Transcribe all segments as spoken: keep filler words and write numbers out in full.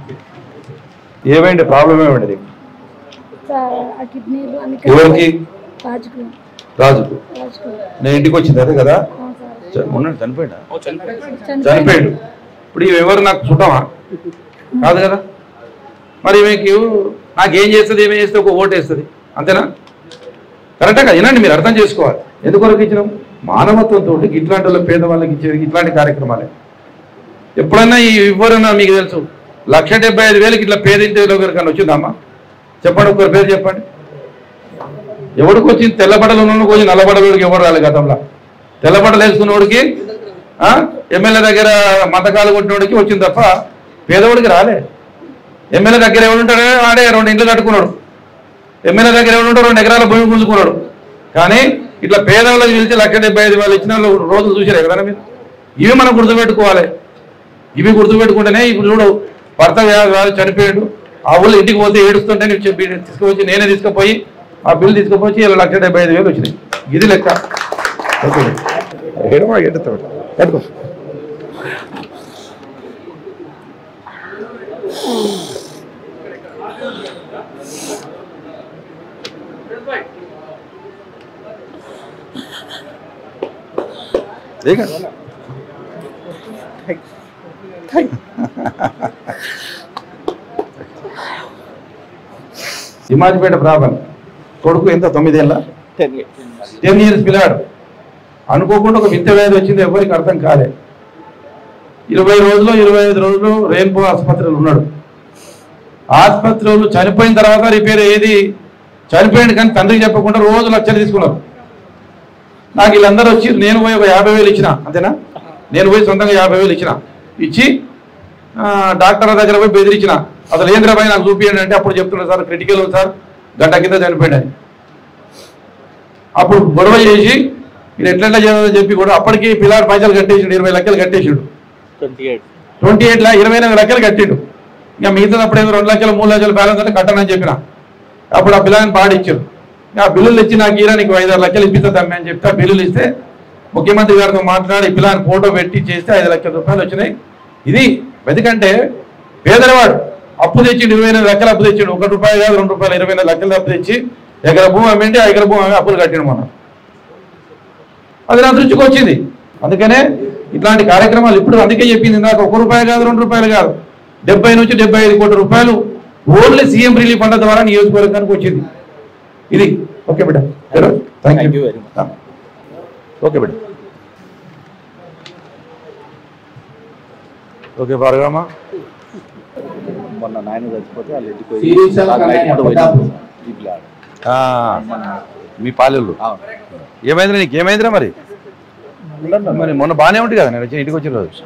ఏమైంది ప్రాబ్లం ఏమండి ఎవరికి రాజుకు నేను ఇంటికి వచ్చింది అదే కదా ఉన్నాడు చనిపోయాడా చనిపోయాడు ఇప్పుడు ఎవరు నాకు చుట్టమా కాదు కదా మరి మీకు నాకేం చేస్తుంది ఏమేం చేస్తే ఒక ఓటు వేస్తుంది అంతేనా కరెక్టే కదా వినండి మీరు అర్థం చేసుకోవాలి ఎందుకొరకు ఇచ్చినాం మానవత్వంతో ఇట్లాంటి వాళ్ళ పేదవాళ్ళకి ఇచ్చేది ఇట్లాంటి కార్యక్రమాలే ఎప్పుడన్నా ఈ ఇవ్వరన్నా మీకు తెలుసు లక్ష డెబ్బై ఐదు వేలకి ఇట్లా పేదింటిలో కన్నా వచ్చిందమ్మా చెప్పండి ఒకరి పేరు చెప్పండి ఎవరికి వచ్చింది తెల్లబడలు ఉన్నోడికి వచ్చి నల్లబడలోడికి ఎవరు రాలేదు గతంలో తెల్లబడలు వేసుకున్నోడికి ఎమ్మెల్యే దగ్గర మతకాలు కొట్టినోడికి వచ్చింది తప్ప పేదవాడికి రాలే ఎమ్మెల్యే దగ్గర ఎవడుంటాడే ఆడే రెండు ఇండ్లు కట్టుకున్నాడు ఎమ్మెల్యే దగ్గర ఎవడుంటాడు రెండు ఎకరాల భూమి గుంజుకున్నాడు కానీ ఇట్లా పేదవాళ్ళకి పిలిచి లక్ష డెబ్బై ఐదు వేలు ఇచ్చిన రోజులు చూసారు కదా మీరు ఇవి మనం గుర్తుపెట్టుకోవాలి ఇవి గుర్తుపెట్టుకుంటేనే ఇప్పుడు చూడు భర్త వ్యాధి చనిపోయాడు ఆ ఊళ్ళో ఇంటికి పోతే ఏడుస్తుంటే చెప్పి తీసుకువచ్చి నేనే తీసుకుపోయి ఆ బిల్లు తీసుకుపోయి ఇలా లక్ష డెబ్బై ఐదు వేలు వచ్చినాయి ఇది లెక్క కట్టుకో హిమాజిపేట ప్రాబ్లం కొడుకు ఎంత తొమ్మిదేళ్ళ టెన్ ఇయర్స్ పిల్లాడు అనుకోకుండా ఒక వింత వ్యాధి వచ్చింది ఎవరికి అర్థం కాలే ఇరవై రోజులు ఇరవై ఐదు రోజులు రెయిన్బో ఆసుపత్రిలో ఉన్నాడు ఆసుపత్రులు చనిపోయిన తర్వాత రిపేర్ ఏది చనిపోయింది కానీ తండ్రికి చెప్పకుండా రోజు లక్షలు తీసుకున్నారు నాకు వీళ్ళందరూ వచ్చి నేను పోయి ఒక యాభై వేలు ఇచ్చిన అంతేనా నేను పోయి సొంతంగా యాభై వేలు ఇచ్చిన ఇచ్చి డాక్టర్ దగ్గర పోయి బెదిరించిన అసలు ఏంద్ర పై నాకు చూపించండి అంటే అప్పుడు చెప్తున్నాడు సార్ క్రిటికల్ సార్ గంట కింద చనిపోయాడు అప్పుడు గొడవ చేసి మీరు ఎట్లా చేయాలని చెప్పి కూడా అప్పటికి పిల్లాడు పైసలు కట్టేసాడు ఇరవై లక్షలు కట్టేసాడు twenty eight twenty eight lakh ఇరవై ఎనిమిది లక్షలు కట్టిండు ఇంకా మిగతాప్పుడు ఏదో రెండు లక్షలు మూడు లక్షలు బ్యాలెన్స్ అంటే కట్టనని చెప్పిన అప్పుడు ఆ పిల్లని పాడిచ్చారు ఆ బిల్లులు ఇచ్చి నాకు ఈరా నీకు ఐదారు లక్షలు ఇప్పిస్తుంది అని చెప్తే ఆ బిల్లులు ఇస్తే ముఖ్యమంత్రి గారితో మాట్లాడి పిల్లని ఫోటో పెట్టి చేస్తే ఐదు లక్షల రూపాయలు వచ్చినాయి ఇది ఎందుకంటే పేదవాడు అప్పు తెచ్చిండు ఇరవై ఎనిమిది లక్షలు అప్పు తెచ్చిండు ఒక రూపాయలు కాదు రెండు రూపాయలు ఇరవై ఎనిమిది లక్షలు అప్పు తెచ్చి ఎకర భూమి అమ్మింటే ఎకర భూమి అమ్మి అప్పులు కట్టిండు మనం అది నా దృష్టికి వచ్చింది అందుకనే ఇట్లాంటి కార్యక్రమాలు ఇప్పుడు అందుకే చెప్పింది నాకు ఒక రూపాయి కాదు రెండు రూపాయలు కాదు డెబ్బై నుంచి డెబ్బై ఐదు కోట్ల రూపాయలు ఓన్లీ సీఎం రిలీఫ్ ఫండ్ ద్వారా నియోజకవర్గానికి వచ్చింది ఇది ఓకే బిడ్డ thank you very much okay బిడ్డ ఓకే భార్గవమ్మ మొన్న నాయన చచ్చిపోతే వాళ్ళు ఇంటికి మీ పాలెళ్ళు ఏమైందిరా నీకు ఏమైందిరా మరి మరి మొన్న బాగానే ఉంటుంది కదా నేను వచ్చి ఇంటికి వచ్చిన రోజు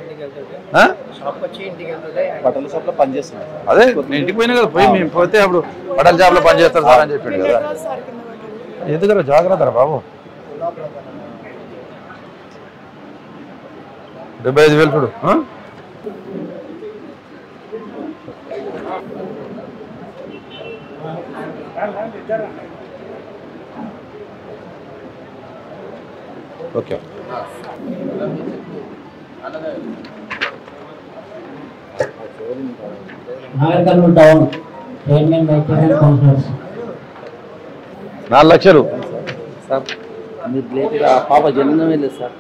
బట్టల షాప్ లో పనిచేస్తున్నాను అదే నేను ఇంటికి పోయినా కదా పోయి మేము పోతే అప్పుడు బట్టల షాప్ లో పనిచేస్తారు సార్ అని చెప్పాడు కదా ఎందుకరా జాగ్రత్త బాబు డెబ్బై ఐదు వేలు చూడు ఓకే నాలుగు లక్షలు సార్ మీరు లేట్గా పాప జన్మమే లేదు సార్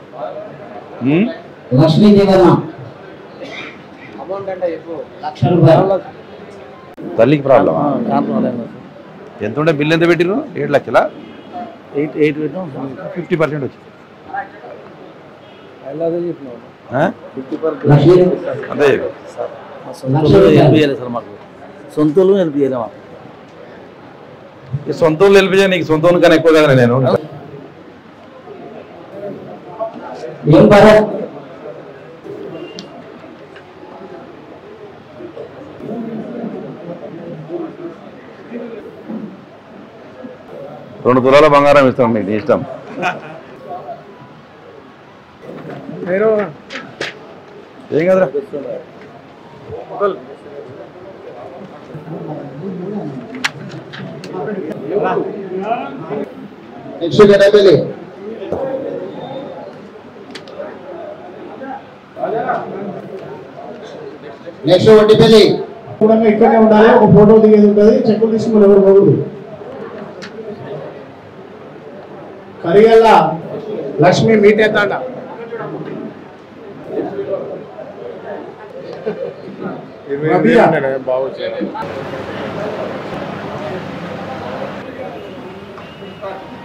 లక్ష్మీ జగన్ అమౌంట్ అంటే లక్ష రూపాయలు తల్లికి ప్రాబ్లమా ఎంత ఉండే బిల్ ఎంత పెట్టిరు ఏడు లక్షల ఎయిట్ ఎయిట్ పెట్టిన ఫిఫ్టీ పర్సెంట్ వచ్చింది అదే హెల్ప్ చేయాలి సార్ మాకు సొంతలు హెల్ప్ చేయలే మాకు సొంత వాళ్ళు హెల్ప్ చేయాలి నీకు సొంత వాళ్ళు కన్నా ఎక్కువ కదా నేను రెండు తులాల బంగారం ఇస్తాం మీకు ఇష్టం ఏం కదరా నెక్స్ట్ వడ్డీపల్లి కూడా ఇక్కడనే ఉండాలి. ఒక ఫోటో దిగేది ఉంటుంది. చెక్కులు తీసి మనం ఎవరు పోకూడదు. కరిగల్ల లక్ష్మి మీట్ ఎత్తాడ బాగు